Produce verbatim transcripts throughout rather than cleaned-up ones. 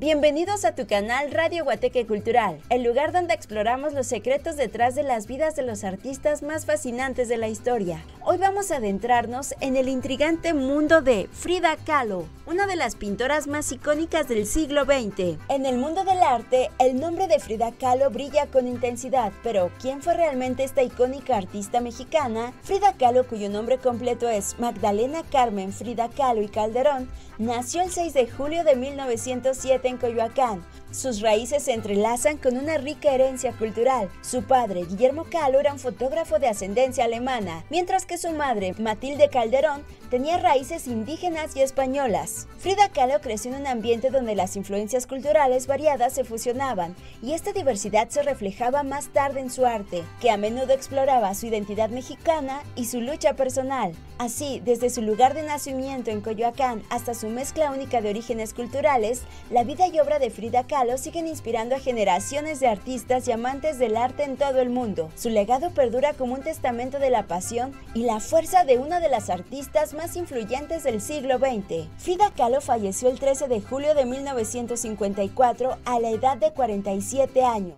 Bienvenidos a tu canal Radio Guateque Cultural, el lugar donde exploramos los secretos detrás de las vidas de los artistas más fascinantes de la historia. Hoy vamos a adentrarnos en el intrigante mundo de Frida Kahlo, una de las pintoras más icónicas del siglo veinte. En el mundo del arte, el nombre de Frida Kahlo brilla con intensidad, pero ¿quién fue realmente esta icónica artista mexicana? Frida Kahlo, cuyo nombre completo es Magdalena Carmen Frida Kahlo y Calderón, nació el seis de julio de mil novecientos siete en Coyoacán. Sus raíces se entrelazan con una rica herencia cultural. Su padre, Guillermo Kahlo, era un fotógrafo de ascendencia alemana, mientras que su madre, Matilde Calderón, tenía raíces indígenas y españolas. Frida Kahlo creció en un ambiente donde las influencias culturales variadas se fusionaban, y esta diversidad se reflejaba más tarde en su arte, que a menudo exploraba su identidad mexicana y su lucha personal. Así, desde su lugar de nacimiento en Coyoacán hasta su mezcla única de orígenes culturales, la vida y obra de Frida Kahlo siguen inspirando a generaciones de artistas y amantes del arte en todo el mundo. Su legado perdura como un testamento de la pasión y la fuerza de una de las artistas más influyentes del siglo veinte. Frida Kahlo falleció el trece de julio de mil novecientos cincuenta y cuatro a la edad de cuarenta y siete años.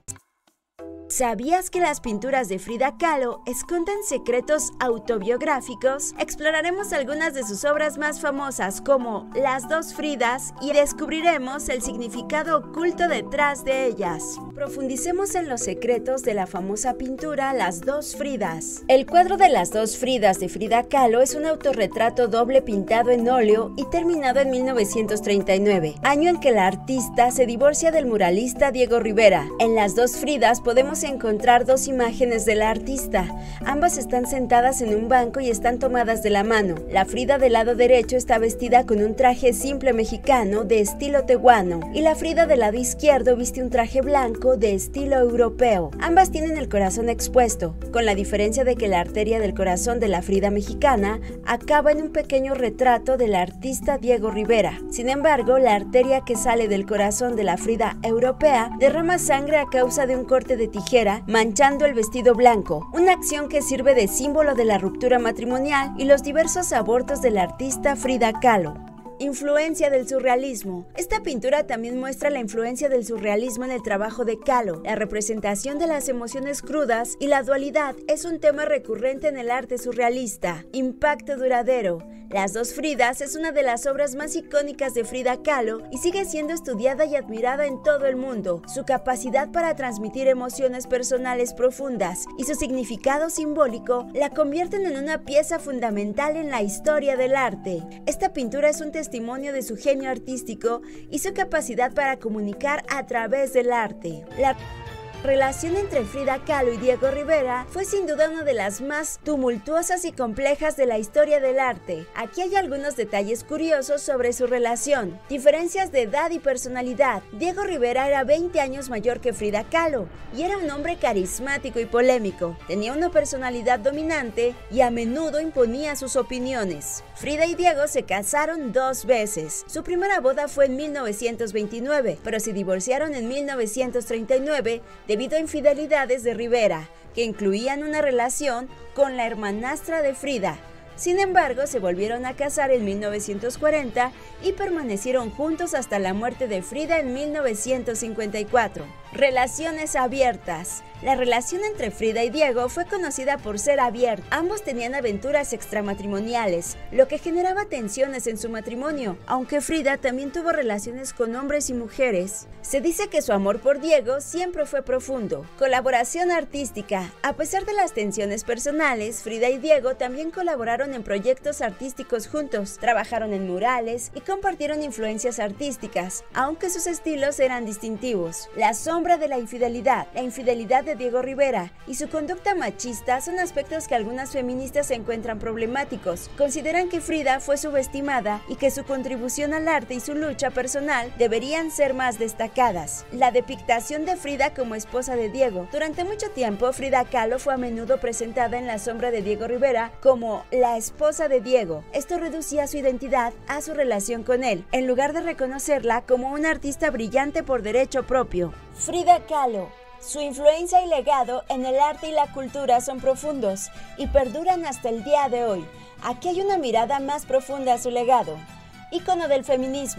¿Sabías que las pinturas de Frida Kahlo esconden secretos autobiográficos? Exploraremos algunas de sus obras más famosas como Las dos Fridas y descubriremos el significado oculto detrás de ellas. Profundicemos en los secretos de la famosa pintura Las dos Fridas. El cuadro de Las dos Fridas de Frida Kahlo es un autorretrato doble pintado en óleo y terminado en mil novecientos treinta y nueve, año en que la artista se divorcia del muralista Diego Rivera. En Las dos Fridas podemos encontrar dos imágenes de la artista. Ambas están sentadas en un banco y están tomadas de la mano. La Frida del lado derecho está vestida con un traje simple mexicano de estilo tehuano y la Frida del lado izquierdo viste un traje blanco de estilo europeo. Ambas tienen el corazón expuesto, con la diferencia de que la arteria del corazón de la Frida mexicana acaba en un pequeño retrato del artista Diego Rivera. Sin embargo, la arteria que sale del corazón de la Frida europea derrama sangre a causa de un corte de tijera manchando el vestido blanco, una acción que sirve de símbolo de la ruptura matrimonial y los diversos abortos de la artista Frida Kahlo. Influencia del surrealismo. Esta pintura también muestra la influencia del surrealismo en el trabajo de Kahlo. La representación de las emociones crudas y la dualidad es un tema recurrente en el arte surrealista. Impacto duradero. Las dos Fridas es una de las obras más icónicas de Frida Kahlo y sigue siendo estudiada y admirada en todo el mundo. Su capacidad para transmitir emociones personales profundas y su significado simbólico la convierten en una pieza fundamental en la historia del arte. Esta pintura es un testimonio de su genio artístico y su capacidad para comunicar a través del arte. La relación entre Frida Kahlo y Diego Rivera fue sin duda una de las más tumultuosas y complejas de la historia del arte. Aquí hay algunos detalles curiosos sobre su relación. Diferencias de edad y personalidad. Diego Rivera era veinte años mayor que Frida Kahlo y era un hombre carismático y polémico. Tenía una personalidad dominante y a menudo imponía sus opiniones. Frida y Diego se casaron dos veces. Su primera boda fue en mil novecientos veintinueve, pero se divorciaron en mil novecientos treinta y nueve debido a infidelidades de Rivera, que incluían una relación con la hermanastra de Frida. Sin embargo, se volvieron a casar en mil novecientos cuarenta y permanecieron juntos hasta la muerte de Frida en mil novecientos cincuenta y cuatro. Relaciones abiertas. La relación entre Frida y Diego fue conocida por ser abierta. Ambos tenían aventuras extramatrimoniales, lo que generaba tensiones en su matrimonio, aunque Frida también tuvo relaciones con hombres y mujeres. Se dice que su amor por Diego siempre fue profundo. Colaboración artística. A pesar de las tensiones personales, Frida y Diego también colaboraron en proyectos artísticos juntos, trabajaron en murales y compartieron influencias artísticas, aunque sus estilos eran distintivos. La sombra de la infidelidad. La infidelidad de Diego Rivera y su conducta machista son aspectos que algunas feministas encuentran problemáticos. Consideran que Frida fue subestimada y que su contribución al arte y su lucha personal deberían ser más destacadas. La depictación de Frida como esposa de Diego. Durante mucho tiempo, Frida Kahlo fue a menudo presentada en la sombra de Diego Rivera como la esposa de Diego. Esto reducía su identidad a su relación con él, en lugar de reconocerla como una artista brillante por derecho propio. Frida Kahlo. Su influencia y legado en el arte y la cultura son profundos y perduran hasta el día de hoy. Aquí hay una mirada más profunda a su legado. Ícono del feminismo.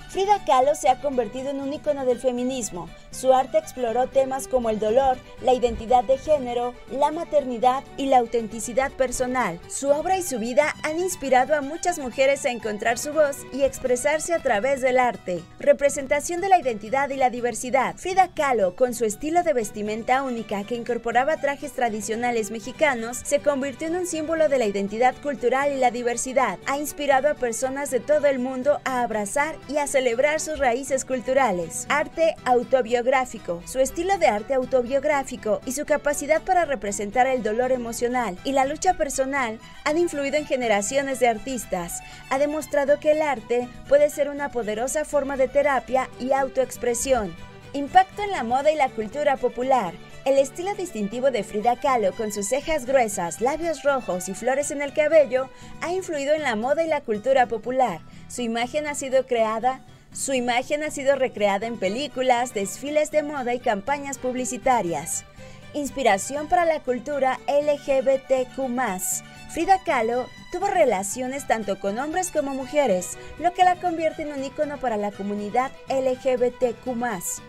Frida Kahlo se ha convertido en un ícono del feminismo. Su arte exploró temas como el dolor, la identidad de género, la maternidad y la autenticidad personal. Su obra y su vida han inspirado a muchas mujeres a encontrar su voz y expresarse a través del arte. Representación de la identidad y la diversidad. Frida Kahlo, con su estilo de vestimenta única que incorporaba trajes tradicionales mexicanos, se convirtió en un símbolo de la identidad cultural y la diversidad. Ha inspirado a personas de todo el mundo a abrazar y a celebrar sus raíces culturales. Arte autobiográfico. Su estilo de arte autobiográfico y su capacidad para representar el dolor emocional y la lucha personal han influido en generaciones de artistas. Ha demostrado que el arte puede ser una poderosa forma de terapia y autoexpresión. Impacto en la moda y la cultura popular. El estilo distintivo de Frida Kahlo, con sus cejas gruesas, labios rojos y flores en el cabello, ha influido en la moda y la cultura popular. Su imagen ha sido creada, su imagen ha sido recreada en películas, desfiles de moda y campañas publicitarias. Inspiración para la cultura L G B T Q más. Frida Kahlo tuvo relaciones tanto con hombres como mujeres, lo que la convierte en un ícono para la comunidad L G B T Q más.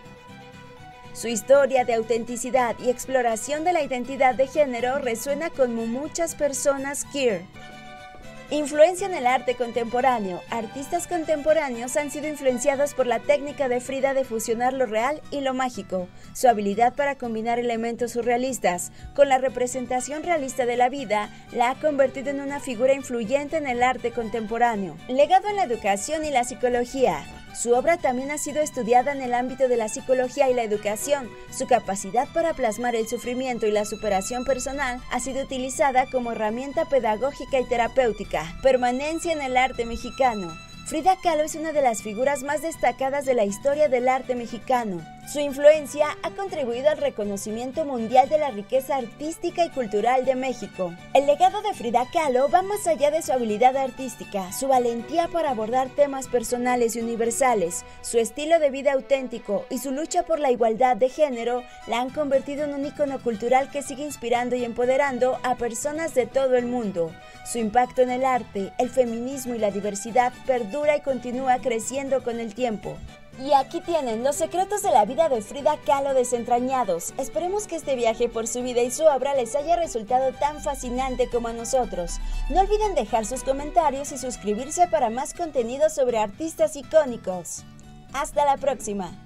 Su historia de autenticidad y exploración de la identidad de género resuena con muchas personas queer. Influencia en el arte contemporáneo. Artistas contemporáneos han sido influenciados por la técnica de Frida de fusionar lo real y lo mágico. Su habilidad para combinar elementos surrealistas con la representación realista de la vida la ha convertido en una figura influyente en el arte contemporáneo. Legado en la educación y la psicología. Su obra también ha sido estudiada en el ámbito de la psicología y la educación. Su capacidad para plasmar el sufrimiento y la superación personal ha sido utilizada como herramienta pedagógica y terapéutica. Permanencia en el arte mexicano. Frida Kahlo es una de las figuras más destacadas de la historia del arte mexicano. Su influencia ha contribuido al reconocimiento mundial de la riqueza artística y cultural de México. El legado de Frida Kahlo va más allá de su habilidad artística, su valentía para abordar temas personales y universales, su estilo de vida auténtico y su lucha por la igualdad de género la han convertido en un ícono cultural que sigue inspirando y empoderando a personas de todo el mundo. Su impacto en el arte, el feminismo y la diversidad perdura y continúa creciendo con el tiempo. Y aquí tienen los secretos de la vida de Frida Kahlo desentrañados. Esperemos que este viaje por su vida y su obra les haya resultado tan fascinante como a nosotros. No olviden dejar sus comentarios y suscribirse para más contenido sobre artistas icónicos. ¡Hasta la próxima!